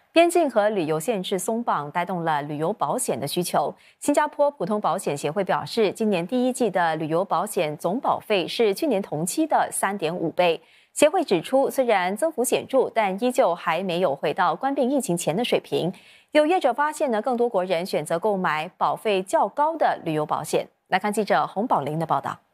边境和旅游限制松绑，带动了旅游保险的需求。新加坡普通保险协会表示，今年第一季的旅游保险总保费是去年同期的3.5倍。协会指出，虽然增幅显著，但依旧还没有回到冠病疫情前的水平。有业者发现呢，更多国人选择购买保费较高的旅游保险。来看记者洪宝玲的报道。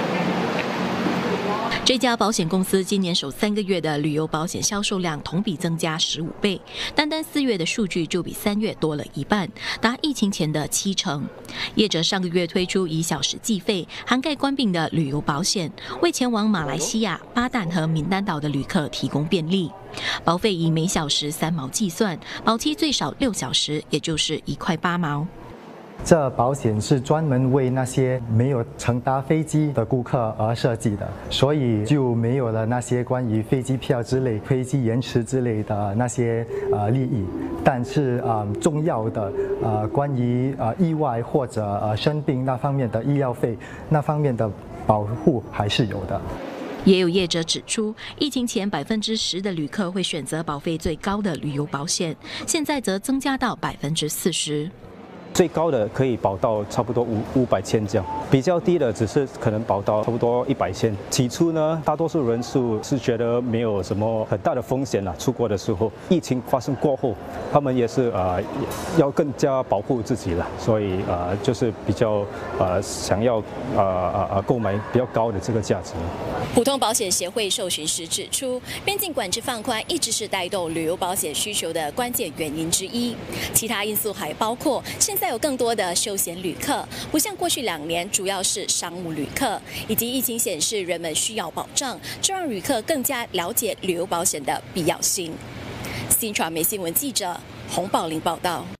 这家保险公司今年首3个月的旅游保险销售量同比增加15倍，单4月的数据就比3月多了1半，达疫情前的70%。业者上个月推出以小时计费，涵盖冠病的旅游保险，为前往马来西亚、巴旦和闽丹岛的旅客提供便利。保费以每小时3毛计算，保期最少6小时，也就是1块8毛。 这保险是专门为那些没有乘搭飞机的顾客而设计的，所以就没有了那些关于飞机票之类、飞机延迟之类的那些利益。但是重要的关于意外或者生病那方面的医疗费那方面的保护还是有的。 也有业者指出，疫情前10%的旅客会选择保费最高的旅游保险，现在则增加到40%。 最高的可以保到差不多500千这样，比较低的只是可能保到差不多100千。起初呢，大多数人是觉得没有什么很大的风险啦，出国的时候，疫情发生过后，他们也是要更加保护自己了，所以就是比较想要购买比较高的这个价值。 普通保险协会受询时指出，边境管制放宽一直是带动旅游保险需求的关键原因之一，其他因素还包括现在有更多的休闲旅客，不像过去2年主要是商务旅客，以及疫情显示人们需要保障，这让旅客更加了解旅游保险的必要性。新传媒新闻记者洪宝玲报道。